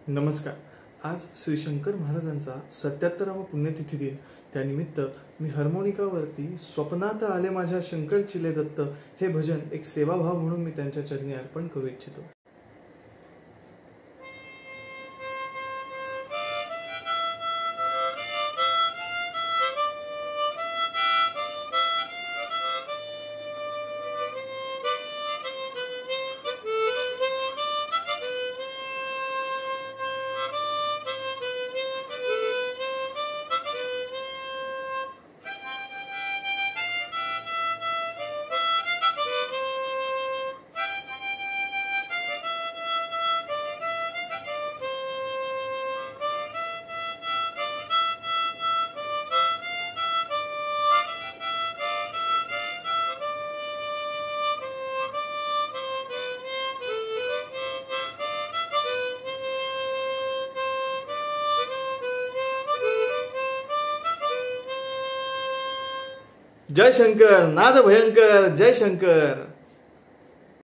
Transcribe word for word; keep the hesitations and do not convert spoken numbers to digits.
नमस्कार. आज श्री शंकर महाराजांचा सत्याहत्तरावा पुण्यतिथी दिन. त्यानिमित्त मी हार्मोनिकावरती स्वप्नात आले माझ्या शंकर चिले दत्त हे भजन एक सेवाभाव म्हणून मी त्यांच्या चरणी अर्पण करू इच्छितो. जय शंकर, नाद भयंकर, जय शंकर.